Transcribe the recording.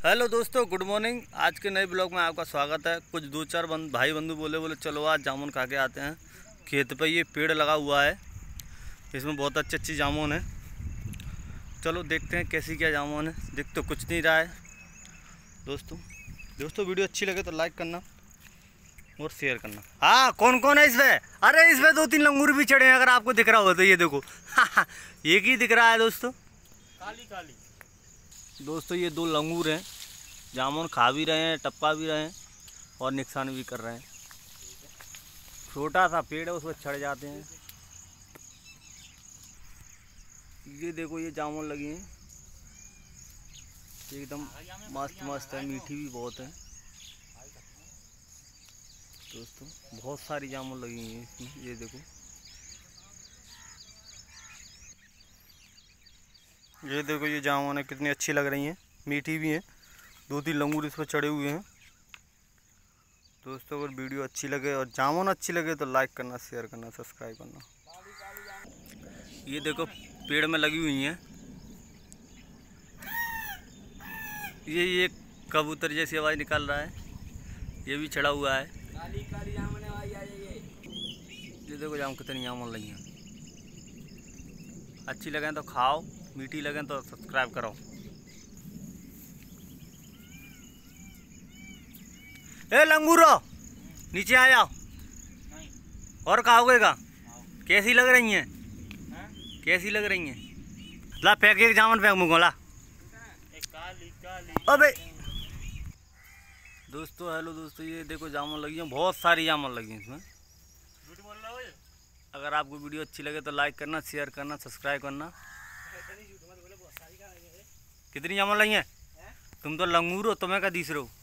Hello दोस्तों, good morning. आज के नए ब्लॉग में आपका स्वागत है। कुछ दो चार भाई बंधु बोले चलो आज जामुन खा के आते हैं। खेत पे ये पेड़ लगा हुआ है, इसमें बहुत अच्छी जामुन है। चलो देखते हैं कैसी क्या जामुन है। दिख तो कुछ नहीं रहा है। दोस्तों वीडियो अच्छी लगे तो लाइक करना और शेयर करना। हाँ, कौन कौन है इसमें? अरे इसमें दो तीन लंगूर भी चढ़े हैं, अगर आपको दिख रहा हो तो ये देखो। एक ही दिख रहा है दोस्तों, काली काली। दोस्तों ये दो लंगूर हैं, जामुन खा भी रहे हैं, टपका भी रहे हैं और नुकसान भी कर रहे हैं। छोटा सा पेड़ है, उसमें चढ़ जाते हैं। ये देखो ये जामुन लगी हैं, एकदम मस्त मस्त है, मीठी भी बहुत है। दोस्तों बहुत सारी जामुन लगी हैं इसमें, ये देखो। ये देखो ये जामुन है, कितनी अच्छी लग रही हैं, मीठी भी हैं। दो तीन लंगूर इस पर चढ़े हुए हैं। दोस्तों अगर वीडियो अच्छी लगे और जामुन अच्छी लगे तो लाइक करना, शेयर करना, सब्सक्राइब करना। ये देखो पेड़ में लगी हुई हैं। ये कबूतर जैसी आवाज़ निकाल रहा है, ये भी चढ़ा हुआ है। ये देखो जामुन कितनी जामुन लगी हैं। अच्छी लगे तो खाओ, मीठी लगे तो सब्सक्राइब करो। ए लंगूरो, नीचे आ जाओ। और खाओगे का? कैसी लग रही हैं? कैसी लग रही हैं? ला फेंक एक जामुन फेंक मुँह ला। अबे दोस्तों हेलो दोस्तों, ये देखो जामुन लगी हैं, बहुत सारी जामुन लगी हैं इसमें। अगर आपको वीडियो अच्छी लगे तो लाइक करना, शेयर करना, सब्सक्राइब करना। कितनी जामुन लगी हैं? तुम तो लंगूर हो, तुम्हें क्या दिस रहे हो?